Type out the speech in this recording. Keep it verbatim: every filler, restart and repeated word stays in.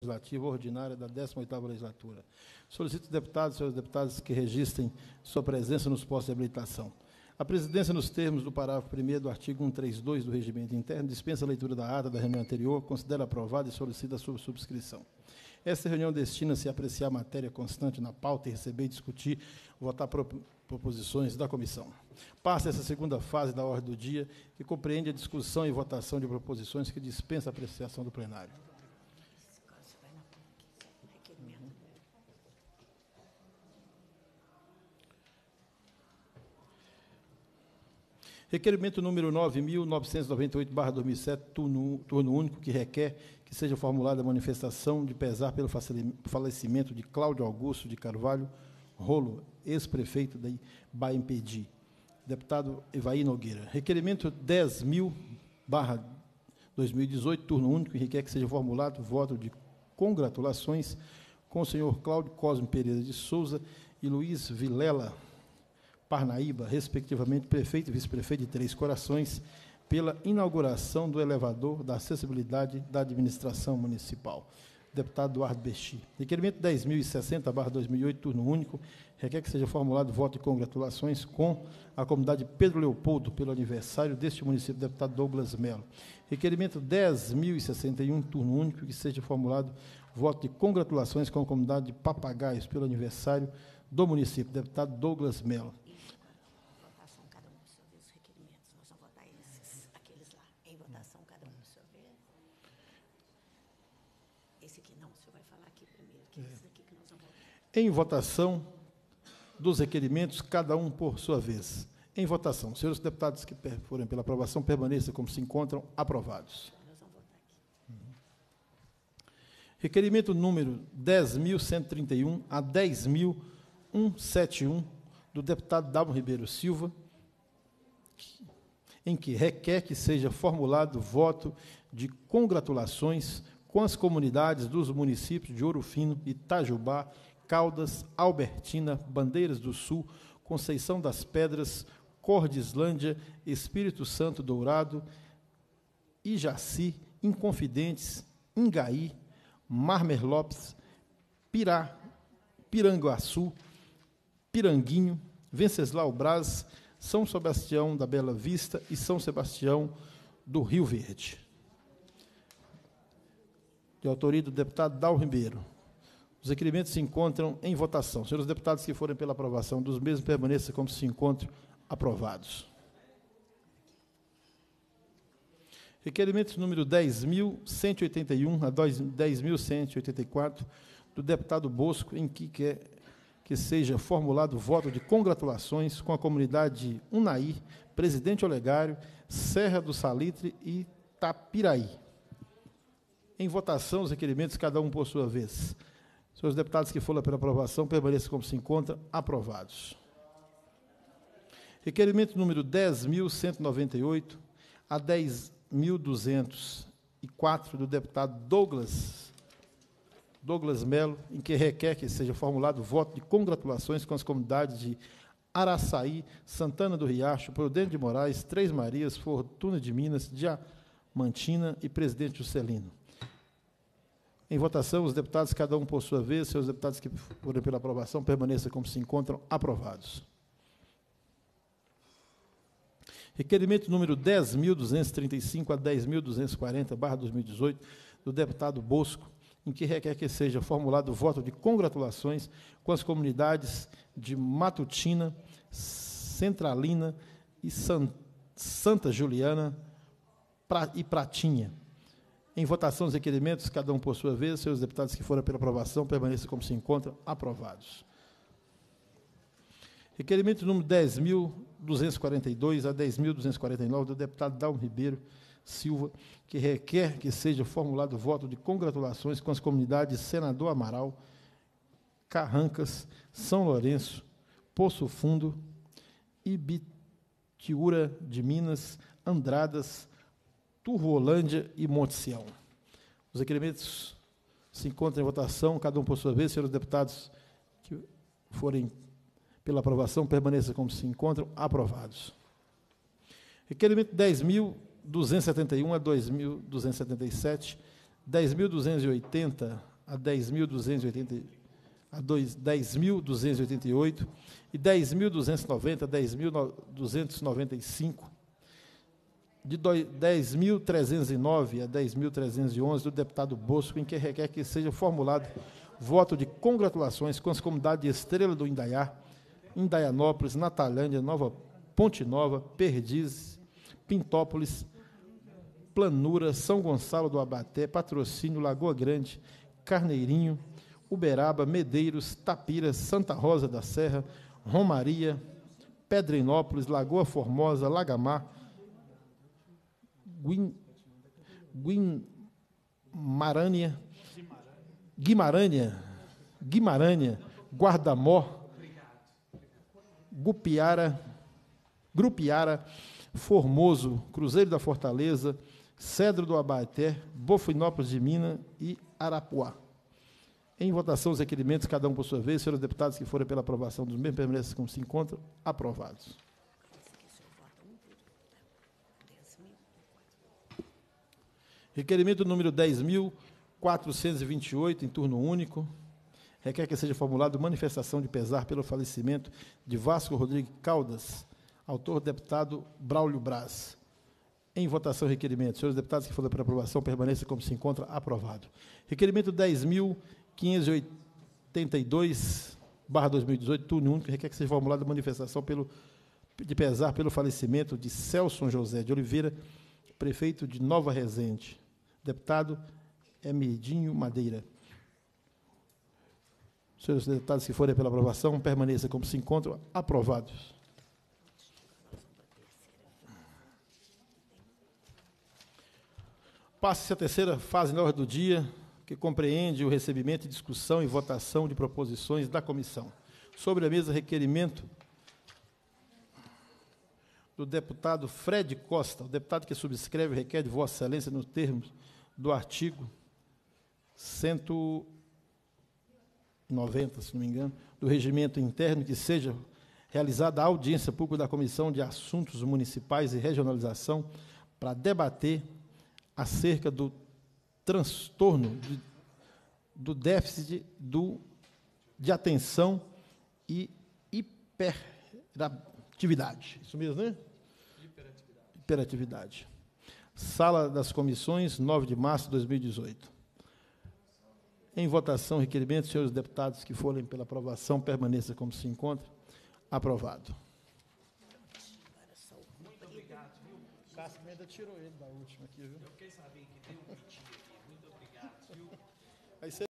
Legislativa Ordinária da décima oitava Legislatura. Solicito aos deputados e senhores deputados que registrem sua presença nos postos de habilitação. A presidência, nos termos do parágrafo primeiro do artigo cento e trinta e dois do Regimento Interno, dispensa a leitura da ata da reunião anterior, considera aprovada e solicita a sua subscrição. Esta reunião destina-se a apreciar a matéria constante na pauta e receber e discutir, votar proposições da comissão. Passa essa segunda fase da ordem do dia, que compreende a discussão e votação de proposições que dispensa a apreciação do plenário. Requerimento número nove mil novecentos e noventa e oito barra dois mil e sete, turno, turno único, que requer que seja formulada a manifestação de pesar pelo falecimento de Cláudio Augusto de Carvalho Rolo, ex-prefeito da Baimpedi. Deputado Evaí Nogueira. Requerimento dez mil barra dois mil e dezoito, turno único, que requer que seja formulado voto de congratulações com o senhor Cláudio Cosme Pereira de Souza e Luiz Vilela Parnaíba, respectivamente, prefeito e vice-prefeito de Três Corações, pela inauguração do elevador da acessibilidade da administração municipal. Deputado Eduardo Bexi. Requerimento dez mil e sessenta barra dois mil e oito, turno único, requer que seja formulado voto de congratulações com a comunidade Pedro Leopoldo pelo aniversário deste município, deputado Douglas Melo. Requerimento dez mil e sessenta e um, turno único, que seja formulado voto de congratulações com a comunidade de Papagaios pelo aniversário do município, deputado Douglas Melo. Em votação dos requerimentos, cada um por sua vez. Em votação. Senhores deputados que forem pela aprovação, permaneçam como se encontram, aprovados. Requerimento número dez mil cento e trinta e um a dez mil cento e setenta e um, do deputado Dalmo Ribeiro Silva, em que requer que seja formulado voto de congratulações com as comunidades dos municípios de Ouro Fino, Itajubá, Caldas, Albertina, Bandeiras do Sul, Conceição das Pedras, Cordislândia, Espírito Santo Dourado, Ijaci, Inconfidentes, Ingaí, Marmer Lopes, Pirá, Piranguaçu, Piranguinho, Venceslau Braz, São Sebastião da Bela Vista e São Sebastião do Rio Verde. De autoria do deputado Dalmo Ribeiro. Os requerimentos se encontram em votação. Senhores deputados que forem pela aprovação dos mesmos, permaneçam como se encontram, aprovados. Requerimento número dez mil cento e oitenta e um a dez mil cento e oitenta e quatro, do deputado Bosco, em que quer que seja formulado voto de congratulações com a comunidade de Unaí, Presidente Olegário, Serra do Salitre e Tapiraí. Em votação, os requerimentos, cada um por sua vez. Senhores deputados que forem pela aprovação, permaneçam como se encontram, aprovados. Requerimento número dez mil cento e noventa e oito a dez mil duzentos e quatro, do deputado Douglas, Douglas Melo, em que requer que seja formulado voto de congratulações com as comunidades de Araçaí, Santana do Riacho, Prudente de Moraes, Três Marias, Fortuna de Minas, Diamantina e Presidente Juscelino. Em votação, os deputados, cada um por sua vez, seus deputados que forem pela aprovação, permaneçam como se encontram, aprovados. Requerimento número dez mil duzentos e trinta e cinco a dez mil duzentos e quarenta, barra dois mil e dezoito, do deputado Bosco, em que requer que seja formulado voto de congratulações com as comunidades de Matutina, Centralina e San, Santa Juliana pra, e Pratinha. Em votação dos requerimentos, cada um por sua vez, seus deputados que forem pela aprovação, permaneçam como se encontram, aprovados. Requerimento número dez mil duzentos e quarenta e dois a dez mil duzentos e quarenta e nove, do deputado Dalmo Ribeiro Silva, que requer que seja formulado voto de congratulações com as comunidades Senador Amaral, Carrancas, São Lourenço, Poço Fundo, Ibitiúra de Minas, Andradas, Turvolândia e Monte Sião. Os requerimentos se encontram em votação, cada um por sua vez. Senhores deputados que forem pela aprovação, permaneçam como se encontram, aprovados. Requerimento dez mil duzentos e setenta e um a dois mil duzentos e setenta e sete, dez mil duzentos e oitenta a dez mil duzentos e oitenta a dez mil duzentos e oitenta e oito e dez mil duzentos e noventa a dez mil duzentos e noventa e cinco, de dez mil trezentos e nove a dez mil trezentos e onze, do deputado Bosco, em que requer que seja formulado voto de congratulações com as comunidades de Estrela do Indaiá, Indaianópolis, Natalândia, Nova Ponte Nova, Perdizes, Pintópolis, Planura, São Gonçalo do Abaté, Patrocínio, Lagoa Grande, Carneirinho, Uberaba, Medeiros, Tapira, Santa Rosa da Serra, Romaria, Pedrinópolis, Lagoa Formosa, Lagamar, Guim, Guimarães, Guimarães, Guimarães, Guardamó, Gupiara, Grupiara, Formoso, Cruzeiro da Fortaleza, Cedro do Abaeté, Bofinópolis de Minas e Arapuá. Em votação, os requerimentos, cada um por sua vez, senhores deputados que forem pela aprovação dos mesmos permanecem como se encontram, aprovados. Requerimento número dez mil quatrocentos e vinte e oito, em turno único, requer que seja formulado manifestação de pesar pelo falecimento de Vasco Rodrigues Caldas, autor deputado Braulio Braz. Em votação, requerimento. Senhores deputados que forem para aprovação, permaneça como se encontra, aprovado. Requerimento dez mil quinhentos e oitenta e dois, barra dois mil e dezoito, turno único, requer que seja formulada manifestação pelo, de pesar pelo falecimento de Celso José de Oliveira, prefeito de Nova Resende. Deputado Emidinho Madeira. Senhores deputados que forem pela aprovação, permaneça como se encontram, aprovados. Passe-se a terceira fase na ordem do dia, que compreende o recebimento, discussão e votação de proposições da comissão. Sobre a mesa, requerimento do deputado Fred Costa, o deputado que subscreve requer de Vossa Excelência, nos termos do artigo cento e noventa, se não me engano, do regimento interno, que seja realizada a audiência pública da Comissão de Assuntos Municipais e Regionalização para debater acerca do transtorno de, do déficit do, de atenção e hiperatividade. Isso mesmo, né? Hiperatividade. Hiperatividade. Sala das Comissões, nove de março de dois mil e dezoito. Em votação, requerimento, senhores deputados que forem pela aprovação, permaneça como se encontra. Aprovado. Muito obrigado, viu? O Cássio ainda tirou ele da última aqui, viu? Eu fiquei sabendo que tem um pedido aqui. Muito obrigado, viu? Aí você